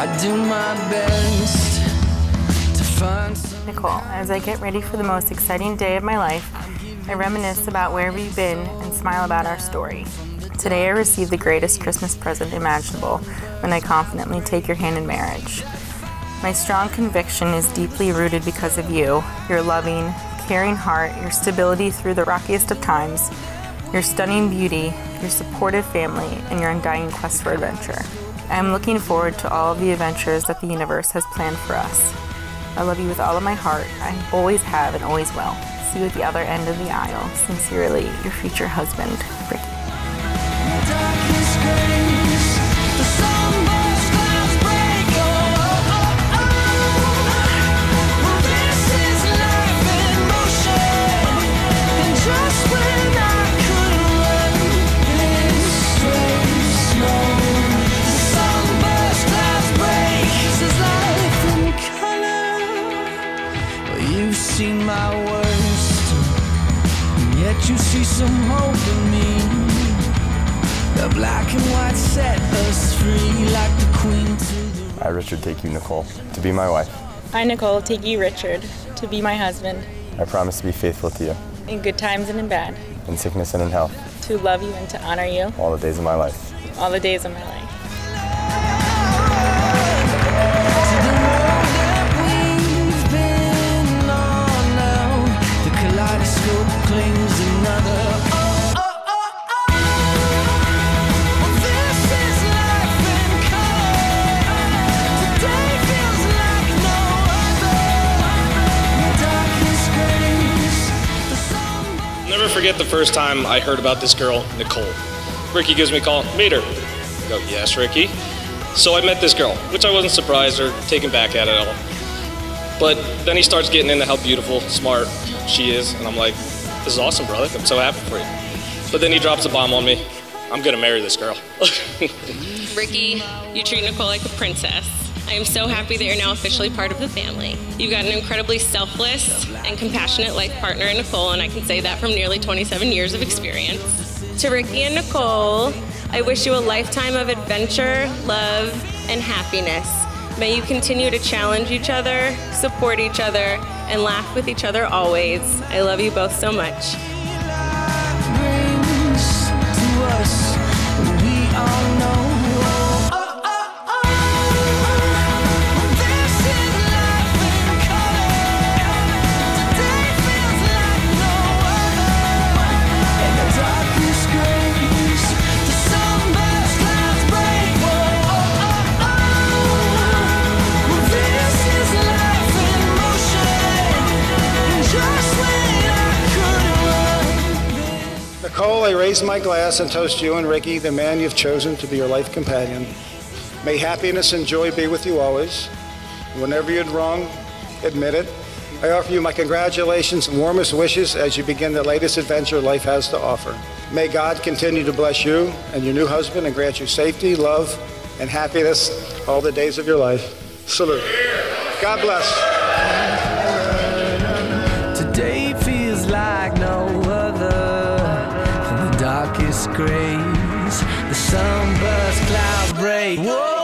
I do my best to find some... Nicole, as I get ready for the most exciting day of my life, I reminisce about where we've been and smile about our story. Today I receive the greatest Christmas present imaginable when I confidently take your hand in marriage. My strong conviction is deeply rooted because of you, your loving, caring heart, your stability through the rockiest of times, your stunning beauty, your supportive family, and your undying quest for adventure. I am looking forward to all of the adventures that the universe has planned for us. I love you with all of my heart. I always have and always will. See you at the other end of the aisle. Sincerely, your future husband, Ricky. You've seen my worst, and yet you see some hope in me. The black and white set us free like the queen to the... I, Richard, take you, Nicole, to be my wife. I, Nicole, take you, Richard, to be my husband. I promise to be faithful to you. In good times and in bad. In sickness and in health. To love you and to honor you. All the days of my life. All the days of my life. Never forget the first time I heard about this girl, Nicole. Ricky gives me a call, meet her. I go, yes, Ricky. So I met this girl, which I wasn't surprised or taken back at all. But then he starts getting into how beautiful, smart she is, and I'm like, this is awesome, brother. I'm so happy for you. But then he drops a bomb on me. I'm gonna marry this girl. Ricky, you treat Nicole like a princess. I am so happy that you're now officially part of the family. You've got an incredibly selfless and compassionate life partner in Nicole, and I can say that from nearly 27 years of experience. To Ricky and Nicole, I wish you a lifetime of adventure, love, and happiness. May you continue to challenge each other, support each other, and laugh with each other always. I love you both so much. Nicole, I raise my glass and toast you and Ricky, the man you've chosen to be your life companion. May happiness and joy be with you always. Whenever you're wrong, admit it. I offer you my congratulations and warmest wishes as you begin the latest adventure life has to offer. May God continue to bless you and your new husband and grant you safety, love, and happiness all the days of your life. Salute. God bless. Today feels like no other. From the darkest grays, the sunburst clouds break. Whoa.